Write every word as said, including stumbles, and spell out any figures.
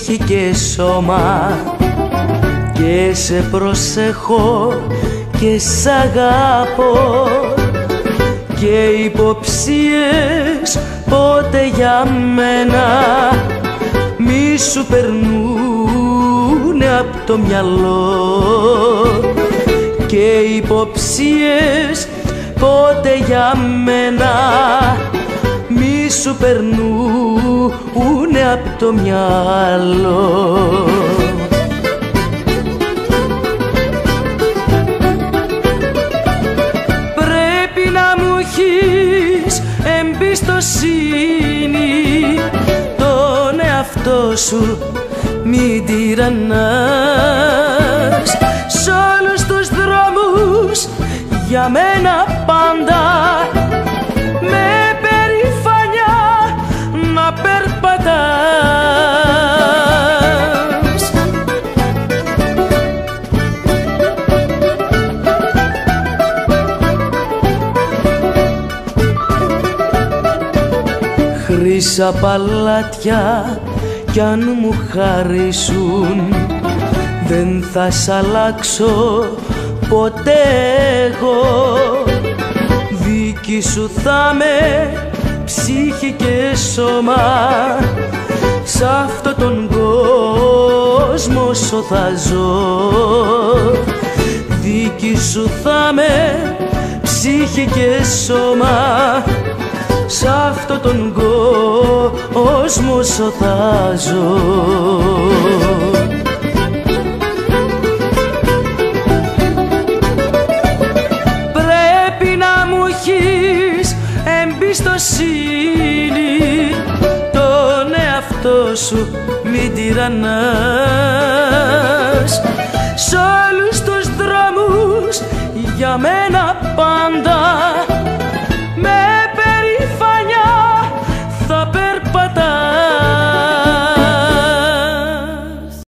ψυχή και σώμα, και σε προσεχώ και σ' αγαπώ, και υποψίες ποτέ για μένα μη σου περνούνε απ' το μυαλό, και υποψίες ποτέ για μένα μη σου περνούνε απ' το μυαλό. Πρέπει να μου έχεις εμπιστοσύνη, τον εαυτό σου μην τυραννάς. Σ' όλους τους δρόμους για μένα πάντα με περηφάνια να περπατάς. Χρύσα παλάτια κι αν μου χαρίσουν, δεν θα σ' αλλάξω ποτέ εγώ. Δίκη σου θα με ψυχή και σώμα, σ' αυτό τον κόσμο όσο θα ζω. Δίκη σου θα με ψυχή και σώμα, σ' αυτό τον κόσμο όσο θα ζω. Πρέπει να μου έχεις εμπιστοσύνη, τον εαυτό σου μην τυραννάς. Σ' όλους τους δρόμους για μένα πάντα